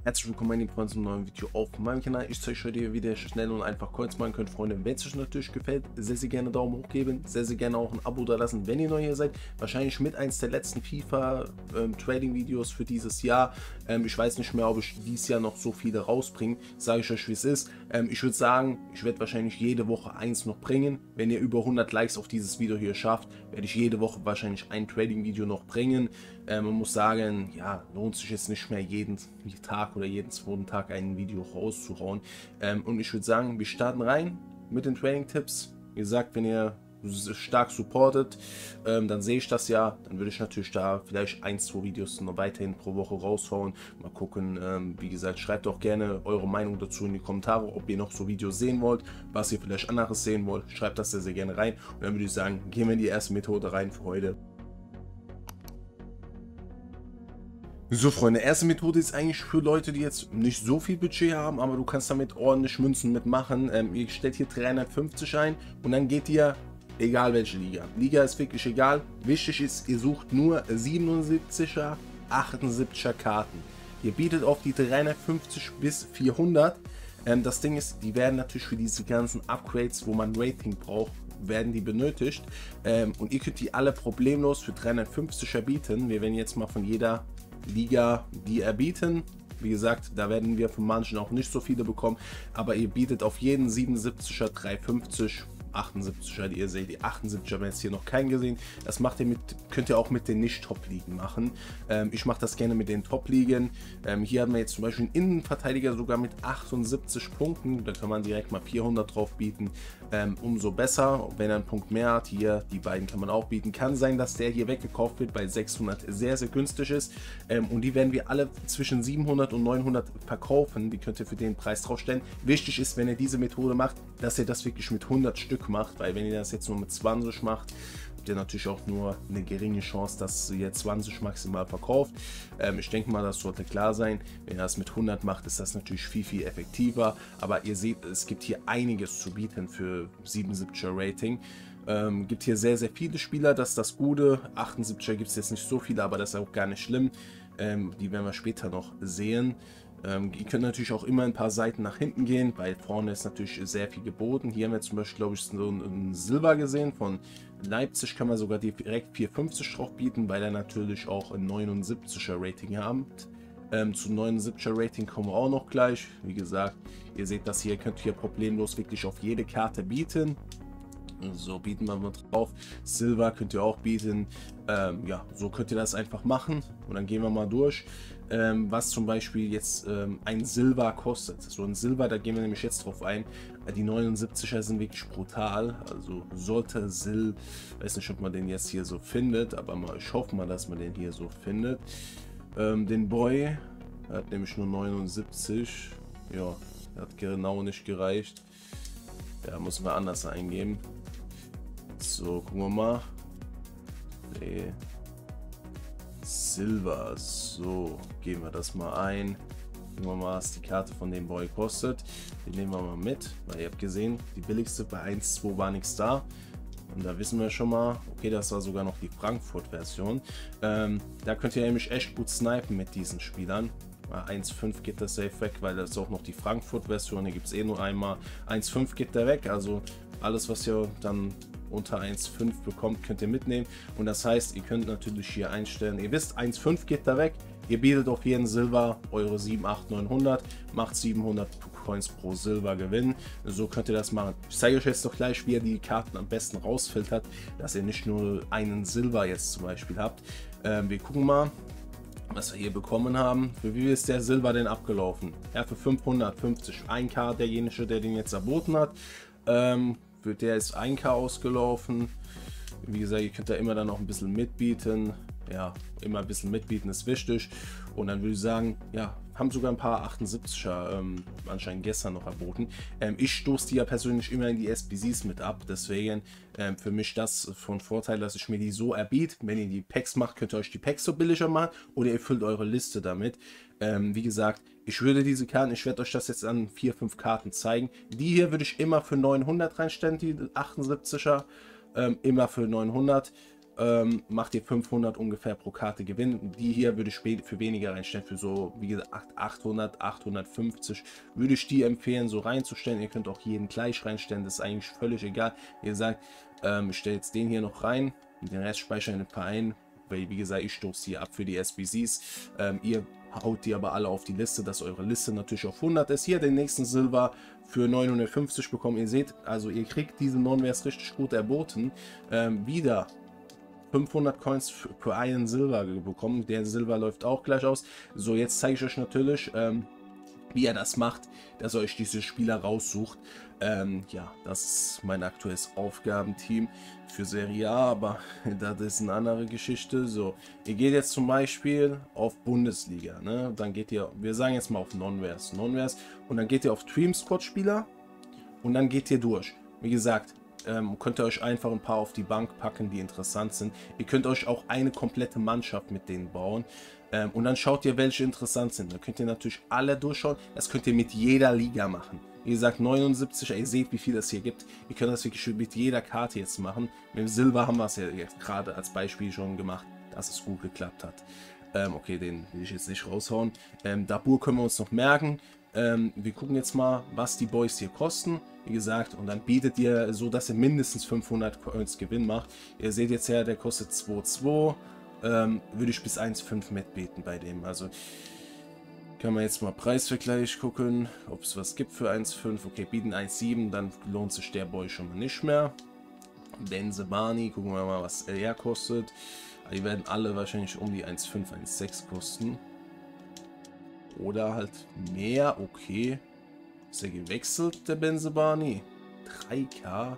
Herzlich willkommen meine Freunde zum neuen Video auf meinem Kanal. Ich zeige euch heute, wie ihr schnell und einfach Coins machen könnt, Freunde. Wenn es euch natürlich gefällt, sehr, sehr gerne Daumen hoch geben, sehr, sehr gerne auch ein Abo da lassen, wenn ihr neu hier seid. Wahrscheinlich mit eins der letzten FIFA Trading Videos für dieses Jahr. Ich weiß nicht mehr, ob ich dieses Jahr noch so viele rausbringe. Sage ich euch, wie es ist. Ich würde sagen, ich werde wahrscheinlich jede Woche eins noch bringen. Wenn ihr über 100 Likes auf dieses Video hier schafft, werde ich jede Woche wahrscheinlich ein Trading Video noch bringen. Man muss sagen, ja, lohnt sich jetzt nicht mehr jeden Tag oder jeden zweiten Tag ein Video rauszuhauen. Und ich würde sagen, wir starten rein mit den Trading-Tipps. Wie gesagt, wenn ihr stark supportet, dann sehe ich das ja. Dann würde ich natürlich da vielleicht 1-2 Videos noch weiterhin pro Woche raushauen. Mal gucken, wie gesagt, schreibt auch gerne eure Meinung dazu in die Kommentare, ob ihr noch so Videos sehen wollt, was ihr vielleicht anderes sehen wollt. Schreibt das sehr, sehr gerne rein. Und dann würde ich sagen, gehen wir in die erste Methode rein für heute. So Freunde, erste Methode ist eigentlich für Leute, die jetzt nicht so viel Budget haben, aber du kannst damit ordentlich Münzen mitmachen. Ihr stellt hier 350 ein und dann geht ihr, egal welche Liga. Liga ist wirklich egal. Wichtig ist, ihr sucht nur 77er, 78er Karten. Ihr bietet auf die 350 bis 400. Das Ding ist, die werden natürlich für diese ganzen Upgrades, wo man Rating braucht, werden die benötigt. Und ihr könnt die alle problemlos für 350er bieten. Wir werden jetzt mal von jeder Liga die erbieten. Wie gesagt, da werden wir von manchen auch nicht so viele bekommen, aber ihr bietet auf jeden 77er 350, 78er, die ihr seht, die 78er haben jetzt hier noch keinen gesehen. Das macht ihr könnt ihr auch mit den Nicht-Top-Ligen machen. Ich mache das gerne mit den Top-Ligen. Hier haben wir jetzt zum Beispiel einen Innenverteidiger sogar mit 78 Punkten. Da kann man direkt mal 400 drauf bieten. Umso besser, wenn er einen Punkt mehr hat. Hier, die beiden kann man auch bieten. Kann sein, dass der hier weggekauft wird, bei 600 sehr, sehr günstig ist. Und die werden wir alle zwischen 700 und 900 verkaufen. Die könnt ihr für den Preis draufstellen. Wichtig ist, wenn ihr diese Methode macht, dass ihr das wirklich mit 100 Stück macht, weil wenn ihr das jetzt nur mit 20 macht, habt ihr natürlich auch nur eine geringe Chance, dass ihr 20 maximal verkauft. Ich denke mal, das sollte klar sein. Wenn ihr das mit 100 macht, ist das natürlich viel, viel effektiver. Aber ihr seht, es gibt hier einiges zu bieten für 77er Rating. Gibt hier sehr, sehr viele Spieler, das ist das Gute. 78er gibt es jetzt nicht so viele, aber das ist auch gar nicht schlimm. Die werden wir später noch sehen. Ihr könnt natürlich auch immer ein paar Seiten nach hinten gehen, weil vorne ist natürlich sehr viel geboten. Hier haben wir zum Beispiel, glaube ich, so ein Silber gesehen von Leipzig, kann man sogar direkt 450 drauf bieten, weil er natürlich auch ein 79er Rating haben. Zu 79er Rating kommen wir auch noch gleich. Wie gesagt, ihr seht das hier, könnt ihr problemlos wirklich auf jede Karte bieten. So bieten wir mal drauf. Silber könnt ihr auch bieten. Ja, so könnt ihr das einfach machen. Und dann gehen wir mal durch. Was zum Beispiel jetzt ein Silber kostet. So ein Silber, da gehen wir nämlich jetzt drauf ein. Die 79er sind wirklich brutal. Also sollte weiß nicht, ob man den jetzt hier so findet, aber ich hoffe mal, dass man den hier so findet. Den Boy hat nämlich nur 79. Ja, hat genau nicht gereicht. Ja, müssen wir anders eingeben. So, gucken wir mal. Nee. Silber. So, geben wir das mal ein. Gucken wir mal, was die Karte von dem Boy kostet. Die nehmen wir mal mit, weil ihr habt gesehen, die billigste bei 1,2 war nichts da. Und da wissen wir schon mal, okay, das war sogar noch die Frankfurt-Version. Da könnt ihr nämlich echt gut snipen mit diesen Spielern. 1,5 geht das safe weg, weil das ist auch noch die Frankfurt-Version. Hier gibt es eh nur einmal. 1,5 geht der weg, also alles, was ihr dann unter 1,5 bekommt, könnt ihr mitnehmen. Und das heißt, ihr könnt natürlich hier einstellen, ihr wisst, 1,5 geht da weg. Ihr bietet auf jeden Silber eure 7, 8, 900, macht 700 Coins pro Silber Gewinn. So könnt ihr das machen. Ich zeige euch jetzt doch gleich, wie ihr die Karten am besten rausfiltert, dass ihr nicht nur einen Silber jetzt zum Beispiel habt. Wir gucken mal, was wir hier bekommen haben. Für wie ist der Silber denn abgelaufen? Ja, für 550. 1K derjenige, der den jetzt erboten hat. Für der ist 1K ausgelaufen. Wie gesagt, ihr könnt da immer dann noch ein bisschen mitbieten. Ja, immer ein bisschen mitbieten ist wichtig. Und dann würde ich sagen, ja, haben sogar ein paar 78er anscheinend gestern noch erboten. Ich stoße die ja persönlich immer in die SBCs mit ab. Deswegen für mich das von Vorteil, dass ich mir die so erbiete. Wenn ihr die Packs macht, könnt ihr euch die Packs so billiger machen oder ihr füllt eure Liste damit. Wie gesagt, ich würde diese Karten, ich werde euch das jetzt an 4, 5 Karten zeigen. Die hier würde ich immer für 900 reinstellen, die 78er. Immer für 900. macht ihr 500 ungefähr pro Karte Gewinn. Die hier würde ich für weniger reinstellen, für so, wie gesagt, 800, 850 würde ich die empfehlen, so reinzustellen. Ihr könnt auch jeden gleich reinstellen, das ist eigentlich völlig egal. Ihr sagt, ich stelle jetzt den hier noch rein, den Rest speichere ich in den Verein, weil, wie gesagt, ich stoße hier ab für die SBCs. Ihr haut die aber alle auf die Liste, dass eure Liste natürlich auf 100 ist. Hier den nächsten Silber für 950 bekommen. Ihr seht, also ihr kriegt diese Non-Wares richtig gut erboten. Wieder 500 Coins für einen Silber bekommen. Der Silber läuft auch gleich aus. So, jetzt zeige ich euch natürlich, wie ihr das macht, dass ihr euch diese Spieler raussucht. Ja, das ist mein aktuelles Aufgabenteam für Serie A, aber das ist eine andere Geschichte. So, ihr geht jetzt zum Beispiel auf Bundesliga, ne? Dann geht ihr, wir sagen jetzt mal auf Non-Wares, und dann geht ihr auf Dream Squad Spieler und dann geht ihr durch. Wie gesagt, könnt ihr euch einfach ein paar auf die Bank packen, die interessant sind. Ihr könnt euch auch eine komplette Mannschaft mit denen bauen. Und dann schaut ihr, welche interessant sind. Da könnt ihr natürlich alle durchschauen. Das könnt ihr mit jeder Liga machen. Wie gesagt, 79, ihr seht, wie viel es hier gibt. Ihr könnt das wirklich mit jeder Karte jetzt machen. Mit dem Silber haben wir es ja jetzt gerade als Beispiel schon gemacht, dass es gut geklappt hat. Okay, den will ich jetzt nicht raushauen. Dabur können wir uns noch merken. Wir gucken jetzt mal, was die Boys hier kosten. Wie gesagt, und dann bietet ihr so, dass ihr mindestens 500 Coins Gewinn macht. Ihr seht jetzt ja, der kostet 2,2. Würde ich bis 1,5 mitbieten bei dem. Also kann man jetzt mal Preisvergleich gucken, ob es was gibt für 1,5. Okay, bieten 1,7, dann lohnt sich der Boy schon mal nicht mehr. Benzebani, gucken wir mal, was er kostet. Die werden alle wahrscheinlich um die 1,5, 1,6 kosten. Oder halt mehr, okay. Ist er gewechselt, der Benzebani? 3K.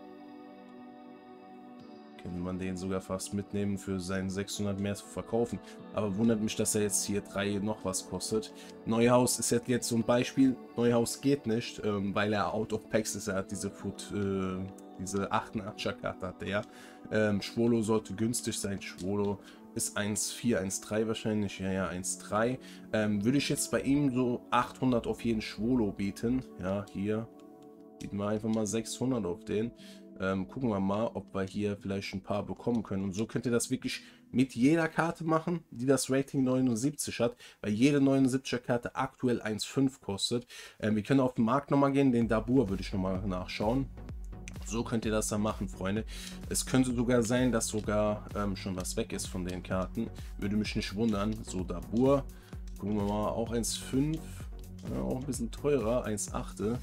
Könnte man den sogar fast mitnehmen, für seinen 600 mehr zu verkaufen. Aber wundert mich, dass er jetzt hier 3 noch was kostet. Neuhaus ist jetzt so ein Beispiel. Neuhaus geht nicht, weil er out of packs ist. Er hat diese diese 88er Karte hat er. Schwolo sollte günstig sein. Schwolo ist 1,4, 1,3 wahrscheinlich. Ja, 1,3. Würde ich jetzt bei ihm so 800 auf jeden Schwolo bieten. Ja, hier bieten wir einfach mal 600 auf den. Gucken wir mal, ob wir hier vielleicht ein paar bekommen können. Und so könnt ihr das wirklich mit jeder Karte machen, die das Rating 79 hat, weil jede 79er Karte aktuell 1,5 kostet. Wir können auf den Markt nochmal gehen, den Dabur würde ich nochmal nachschauen. So könnt ihr das dann machen, Freunde. Es könnte sogar sein, dass sogar schon was weg ist von den Karten. Würde mich nicht wundern. So, Dabur, gucken wir mal, auch 1,5, ja, auch ein bisschen teurer, 1,8.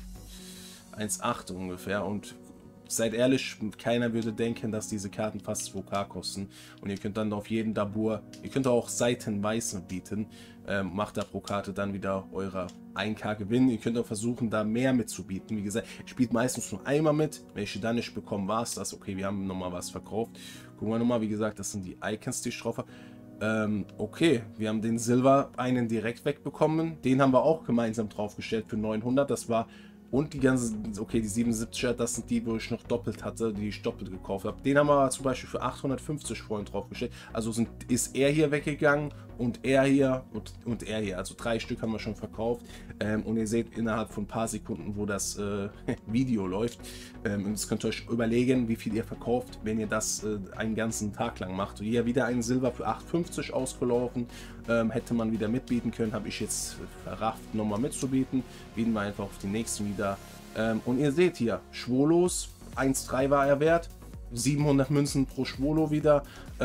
1,8 ungefähr. Und seid ehrlich, keiner würde denken, dass diese Karten fast 2K kosten. Und ihr könnt dann auf jeden Dabur, ihr könnt auch seitenweise bieten. Macht da pro Karte dann wieder eure 1K Gewinn. Ihr könnt auch versuchen, da mehr mitzubieten. Wie gesagt, spielt meistens nur einmal mit. Wenn ich dann nicht bekomme, war es das. Okay, wir haben nochmal was verkauft. Gucken wir nochmal, wie gesagt, das sind die Icons, die ich drauf habe. Okay, wir haben den Silber einen direkt wegbekommen. Den haben wir auch gemeinsam draufgestellt für 900. Das war... Und die ganzen, okay, die 77er, das sind die, wo ich noch doppelt hatte, die ich doppelt gekauft habe. Den haben wir zum Beispiel für 850 vorhin draufgestellt. Also ist er hier weggegangen und er hier und er hier. Also 3 Stück haben wir schon verkauft. Und ihr seht innerhalb von ein paar Sekunden, wo das Video läuft. Und jetzt könnt ihr euch überlegen, wie viel ihr verkauft, wenn ihr das einen ganzen Tag lang macht. Hier wieder ein Silber für 8,50 ausgelaufen. Hätte man wieder mitbieten können, habe ich jetzt verrafft, nochmal mitzubieten. Bieten wir einfach auf die nächsten wieder. Und ihr seht hier, Schwolos, 1,3 war er wert. 700 Münzen pro Schwolo wieder.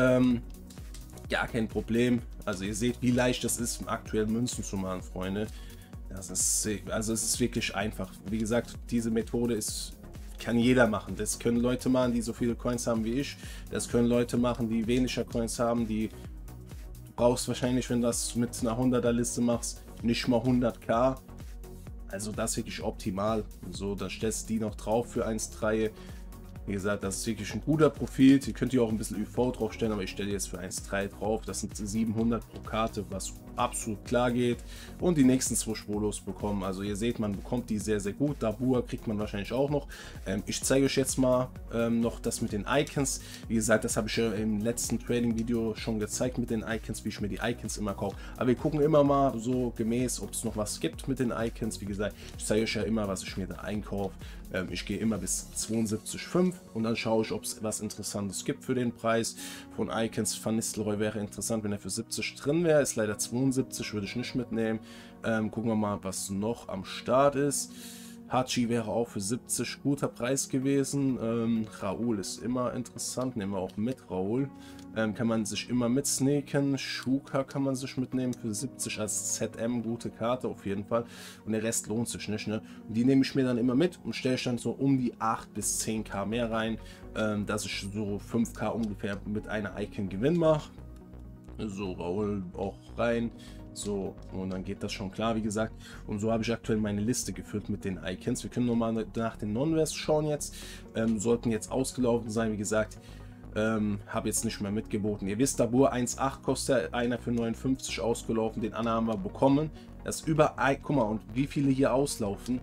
Ja, kein Problem. Also ihr seht, wie leicht es ist, aktuell Münzen zu machen, Freunde. Das ist, also es ist wirklich einfach. Wie gesagt, diese Methode kann jeder machen. Das können Leute machen, die so viele Coins haben wie ich. Das können Leute machen, die weniger Coins haben. Du brauchst wahrscheinlich, wenn du das mit einer 100er Liste machst, nicht mal 100k. Also das ist wirklich optimal. So, dann stellst du die noch drauf für 1,3. Wie gesagt, das ist wirklich ein guter Profit. Ihr könnt hier auch ein bisschen UV draufstellen, aber ich stelle jetzt für 1,3 drauf. Das sind 700 pro Karte, was absolut klar geht und die nächsten 2 Schwolos bekommen. Also ihr seht, man bekommt die sehr, sehr gut. Dabur kriegt man wahrscheinlich auch noch. Ich zeige euch jetzt mal noch das mit den Icons. Wie gesagt, das habe ich ja im letzten Trading-Video schon gezeigt mit den Icons, wie ich mir die Icons immer kaufe. Aber wir gucken immer mal so gemäß, ob es noch was gibt mit den Icons. Wie gesagt, ich zeige euch ja immer, was ich mir da einkaufe. Ich gehe immer bis 72,5 und dann schaue ich, ob es was Interessantes gibt für den Preis. Von Icons Van Nistelrooy wäre interessant, wenn er für 70 drin wäre. Ist leider 72, würde ich nicht mitnehmen. Gucken wir mal, was noch am Start ist. Hachi wäre auch für 70 guter Preis gewesen. Raoul ist immer interessant, nehmen wir auch mit Raoul. Kann man sich immer mitsnaken. Shuka kann man sich mitnehmen für 70 als ZM, gute Karte auf jeden Fall. Und der Rest lohnt sich nicht, ne? Und die nehme ich mir dann immer mit und stelle ich dann so um die 8 bis 10k mehr rein, dass ich so 5k ungefähr mit einer Icon Gewinn mache. So, Raoul auch rein. So, und dann geht das schon klar, wie gesagt. Und so habe ich aktuell meine Liste gefüllt mit den Icons. Wir können nochmal nach den Non-West schauen jetzt. Sollten jetzt ausgelaufen sein, wie gesagt. Habe jetzt nicht mehr mitgeboten. Ihr wisst, Dabur 1,8 kostet einer für 59 ausgelaufen. Den anderen haben wir bekommen. Das ist über, guck mal, und wie viele hier auslaufen.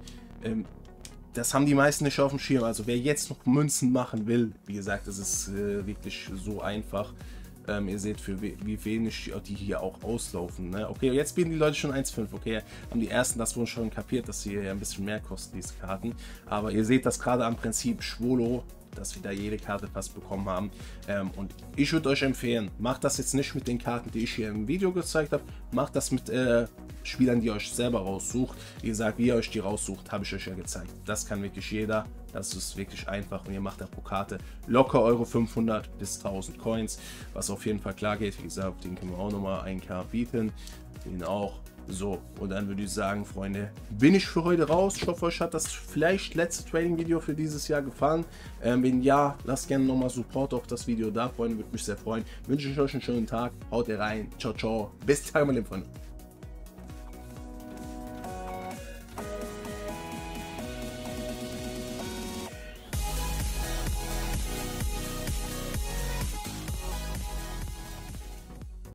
Das haben die meisten nicht auf dem Schirm. Also wer jetzt noch Münzen machen will, wie gesagt, das ist wirklich so einfach. Ihr seht, für wie wenig die hier auch auslaufen. Ne? Okay, jetzt bieten die Leute schon 1,5. Okay, haben die ersten das wohl schon kapiert, dass sie ein bisschen mehr kosten, diese Karten. Aber ihr seht das gerade am Prinzip Schwolo, dass wir da jede Karte fast bekommen haben. Und ich würde euch empfehlen, macht das jetzt nicht mit den Karten, die ich hier im Video gezeigt habe. Macht das mit Spielern, die ihr euch selber raussucht. Wie gesagt, wie ihr euch die raussucht, habe ich euch ja gezeigt. Das kann wirklich jeder. Das ist wirklich einfach und ihr macht da pro Karte locker eure 500 bis 1000 Coins, was auf jeden Fall klar geht. Wie gesagt, den können wir auch nochmal 1k bieten. Den auch. So, und dann würde ich sagen, Freunde, bin ich für heute raus. Ich hoffe, euch hat das vielleicht letzte Trading-Video für dieses Jahr gefallen. Wenn ja, lasst gerne nochmal Support auf das Video da, Freunde, würde mich sehr freuen. Wünsche ich euch einen schönen Tag. Haut rein. Ciao, ciao. Bis dann, meine Freunde.